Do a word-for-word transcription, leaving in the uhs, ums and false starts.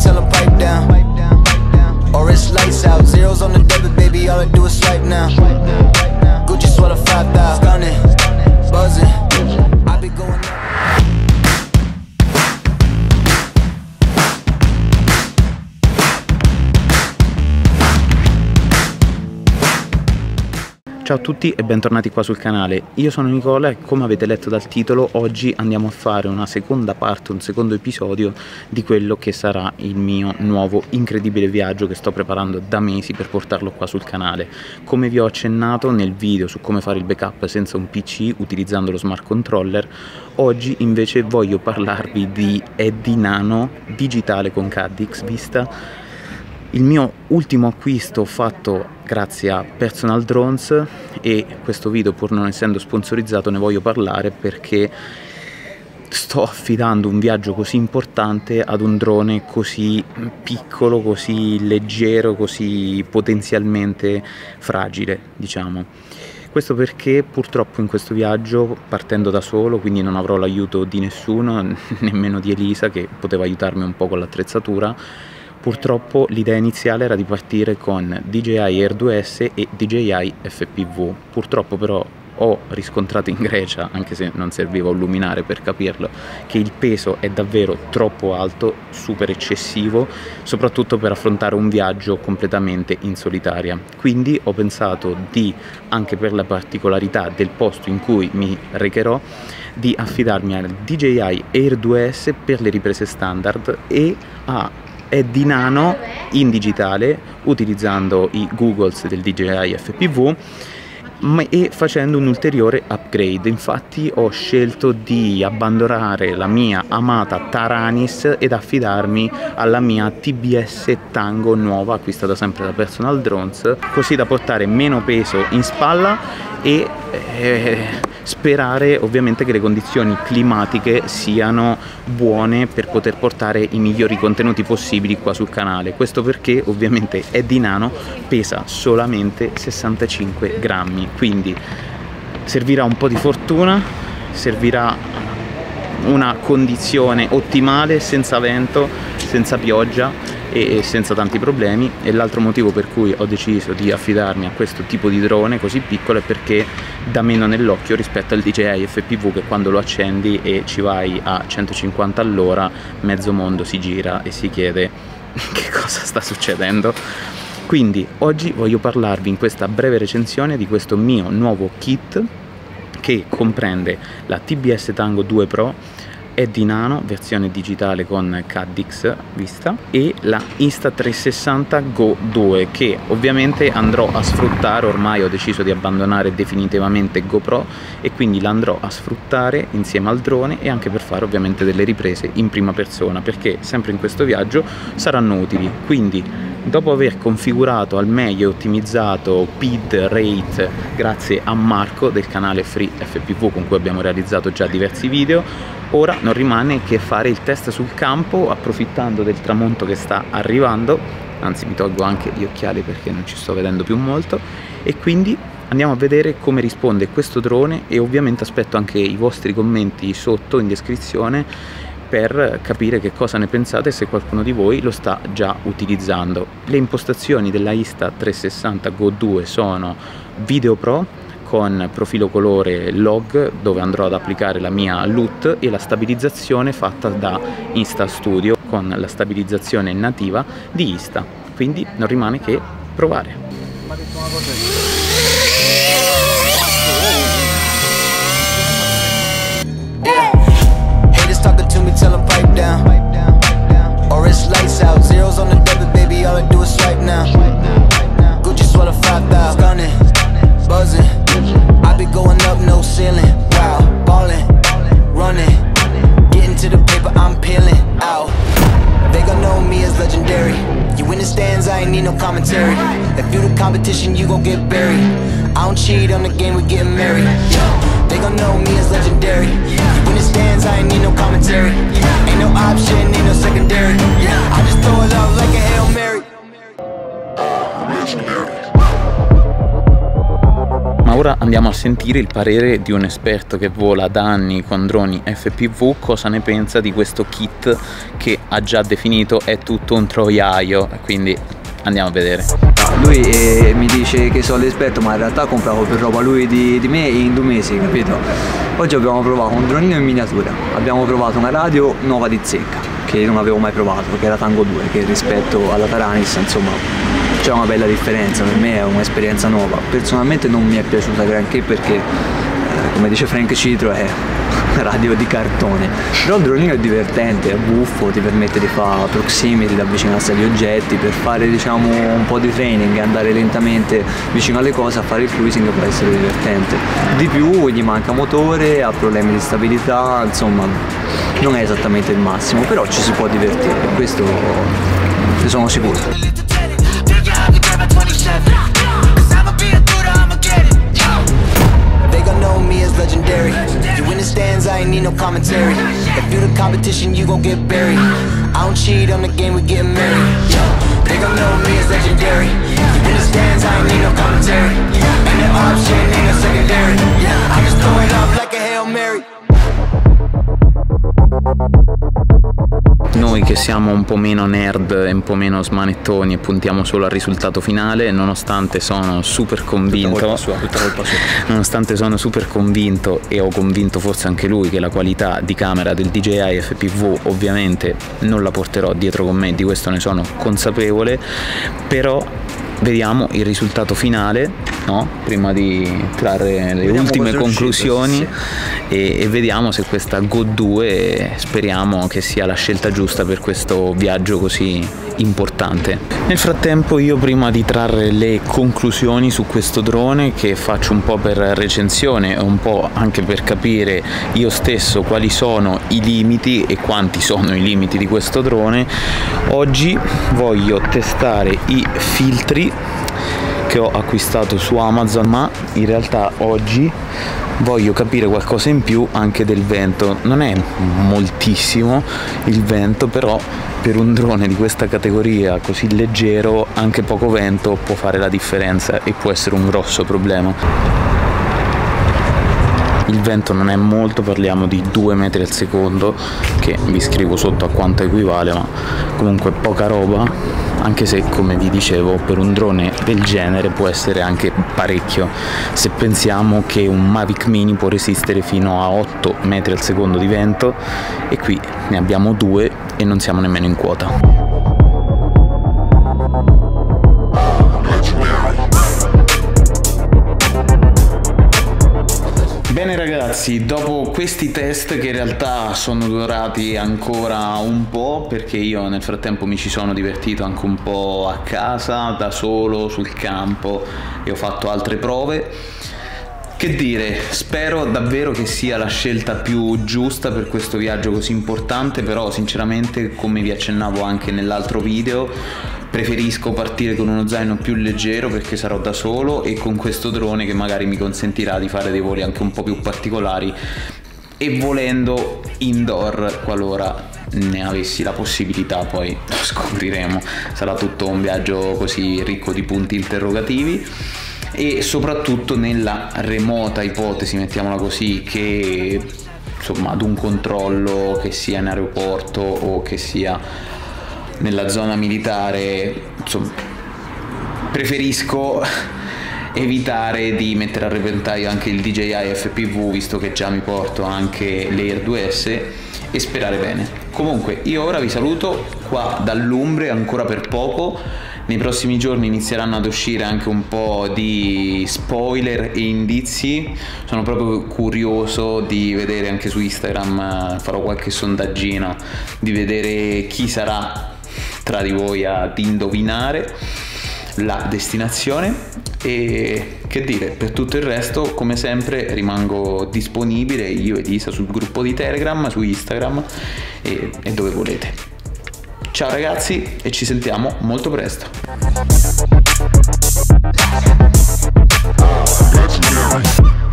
tell them pipe down. Or it's lights out, zeros on the debit, baby, all I do is swipe now. Gucci sweater five thousand, stunning, buzzing, I be going up. Ciao a tutti e bentornati qua sul canale, io sono Nicola e come avete letto dal titolo oggi andiamo a fare una seconda parte, un secondo episodio di quello che sarà il mio nuovo incredibile viaggio che sto preparando da mesi per portarlo qua sul canale. Come vi ho accennato nel video su come fare il backup senza un P C utilizzando lo smart controller, oggi invece voglio parlarvi di Eddy Nano digitale con Caddx Vista. Il mio ultimo acquisto fatto grazie a Personal Drones, e questo video, pur non essendo sponsorizzato, ne voglio parlare perché sto affidando un viaggio così importante ad un drone così piccolo, così leggero, così potenzialmente fragile, diciamo. Questo perché purtroppo in questo viaggio, partendo da solo, quindi non avrò l'aiuto di nessuno, nemmeno di Elisa che poteva aiutarmi un po' con l'attrezzatura. Purtroppo l'idea iniziale era di partire con D J I Air due S e D J I F P V. Purtroppo però ho riscontrato in Grecia, anche se non serviva un luminare per capirlo, che il peso è davvero troppo alto, super eccessivo, soprattutto per affrontare un viaggio completamente in solitaria. Quindi ho pensato di, anche per la particolarità del posto in cui mi recherò, di affidarmi al D J I Air due S per le riprese standard e a Eddy Nano in digitale utilizzando i Googles del D J I F P V e facendo un ulteriore upgrade. Infatti ho scelto di abbandonare la mia amata Taranis ed affidarmi alla mia T B S Tango nuova, acquistata sempre da Personal Drones, così da portare meno peso in spalla e eh, sperare ovviamente che le condizioni climatiche siano buone per poter portare i migliori contenuti possibili qua sul canale. Questo perché ovviamente Eddy Nano pesa solamente sessantacinque grammi, quindi servirà un po' di fortuna, servirà una condizione ottimale, senza vento, senza pioggia e senza tanti problemi. E l'altro motivo per cui ho deciso di affidarmi a questo tipo di drone così piccolo è perché dà meno nell'occhio rispetto al D J I F P V, che quando lo accendi e ci vai a centocinquanta all'ora mezzo mondo si gira e si chiede che cosa sta succedendo. Quindi oggi voglio parlarvi in questa breve recensione di questo mio nuovo kit che comprende la T B S Tango due Pro, Eddy Nano versione digitale con Caddx Vista e la Insta trecentosessanta Go due, che ovviamente andrò a sfruttare. Ormai ho deciso di abbandonare definitivamente GoPro e quindi l'andrò a sfruttare insieme al drone e anche per fare ovviamente delle riprese in prima persona, perché sempre in questo viaggio saranno utili. Quindi dopo aver configurato al meglio e ottimizzato P I D rate grazie a Marco del canale Free F P V con cui abbiamo realizzato già diversi video, ora non rimane che fare il test sul campo, approfittando del tramonto che sta arrivando. Anzi, mi tolgo anche gli occhiali perché non ci sto vedendo più molto, e quindi andiamo a vedere come risponde questo drone e ovviamente aspetto anche i vostri commenti sotto in descrizione per capire che cosa ne pensate e se qualcuno di voi lo sta già utilizzando. Le impostazioni della Insta trecentosessanta Go due sono Video Pro con profilo colore log, dove andrò ad applicare la mia L U T, e la stabilizzazione fatta da Insta Studio con la stabilizzazione nativa di Insta. Quindi non rimane che provare. Tell them pipe down, or it's lights out, zeros on the debit, baby, all I do is swipe now. Gucci sweater five thousand, stunning, buzzing, I be going up, no ceiling, wow, ballin', running, getting to the paper, I'm peeling out. They gon' know me as legendary, you in the stands, I ain't need no commentary. If you the competition, you gon' get buried. I don't cheat on the game, we getting married. They gon' know me as legendary. You in the stands, I ain't need no commentary. Ain't no option, ain't no secondary. I just throw it up like a Hail Mary. Ma ora andiamo a sentire il parere di un esperto che vola da anni con droni F P V, cosa ne pensa di questo kit che ha già definito è tutto un troiaio, quindi andiamo a vedere. Lui eh, mi dice che sono l'esperto, ma in realtà compravo per roba lui di, di me in due mesi, capito? Oggi abbiamo provato un dronino in miniatura, abbiamo provato una radio nuova di zecca, che non avevo mai provato, che era Tango due, che rispetto alla Taranis, insomma, c'è una bella differenza, per me è un'esperienza nuova. Personalmente non mi è piaciuta granché perché, eh, come dice Frank Citro, è radio di cartone, però il dronino è divertente, è buffo, ti permette di fare proximity, di avvicinarsi agli oggetti, per fare diciamo un po' di training e andare lentamente vicino alle cose, a fare il cruising può essere divertente. Di più gli manca motore, ha problemi di stabilità, insomma non è esattamente il massimo, però ci si può divertire, questo ne sono sicuro. Legendary, you in the stands, I ain't need no commentary. If you the competition, you gon' get buried. I don't cheat on the game, we getting married. They gon' know me as legendary. You in the stands, I ain't need no commentary. And the option ain't no secondary. I just throw it up like a Hail Mary. Noi che siamo un po' meno nerd e un po' meno smanettoni e puntiamo solo al risultato finale, nonostante sono super convinto, tutta colpa sua, tutta colpa sua. nonostante sono super convinto e ho convinto forse anche lui che la qualità di camera del D J I F P V ovviamente non la porterò dietro con me, di questo ne sono consapevole, però vediamo il risultato finale, no? Prima di trarre le vediamo ultime conclusioni, sì. e, e vediamo se questa Go due speriamo che sia la scelta giusta per questo viaggio così importante. Nel frattempo io, prima di trarre le conclusioni su questo drone, che faccio un po' per recensione e un po' anche per capire io stesso quali sono i limiti e quanti sono i limiti di questo drone, oggi voglio testare i filtri che ho acquistato su Amazon, ma in realtà oggi voglio capire qualcosa in più anche del vento. Non è moltissimo il vento, però per un drone di questa categoria così leggero anche poco vento può fare la differenza e può essere un grosso problema. Il vento non è molto, parliamo di due metri al secondo, che vi scrivo sotto a quanto equivale, ma comunque poca roba, anche se, come vi dicevo, per un drone del genere può essere anche parecchio, se pensiamo che un Mavic Mini può resistere fino a otto metri al secondo di vento e qui ne abbiamo due e non siamo nemmeno in quota. Bene ragazzi, dopo questi test, che in realtà sono durati ancora un po', perché io nel frattempo mi ci sono divertito anche un po' a casa, da solo, sul campo, e ho fatto altre prove, che dire, spero davvero che sia la scelta più giusta per questo viaggio così importante, però sinceramente, come vi accennavo anche nell'altro video, preferisco partire con uno zaino più leggero perché sarò da solo, e con questo drone che magari mi consentirà di fare dei voli anche un po' più particolari e volendo indoor qualora ne avessi la possibilità. Poi lo scopriremo, sarà tutto un viaggio così ricco di punti interrogativi. E soprattutto nella remota ipotesi, mettiamola così, che insomma ad un controllo, che sia in aeroporto o che sia nella zona militare, insomma, preferisco evitare di mettere a repentaglio anche il D J I F P V, visto che già mi porto anche l'Air due S, e sperare bene. Comunque io ora vi saluto qua dall'Umbria ancora per poco. Nei prossimi giorni inizieranno ad uscire anche un po' di spoiler e indizi. Sono proprio curioso di vedere anche su Instagram, farò qualche sondaggino, di vedere chi sarà tra di voi ad indovinare la destinazione. E che dire, per tutto il resto, come sempre, rimango disponibile io ed Isa sul gruppo di Telegram, su Instagram e, e dove volete. Ciao ragazzi, e ci sentiamo molto presto.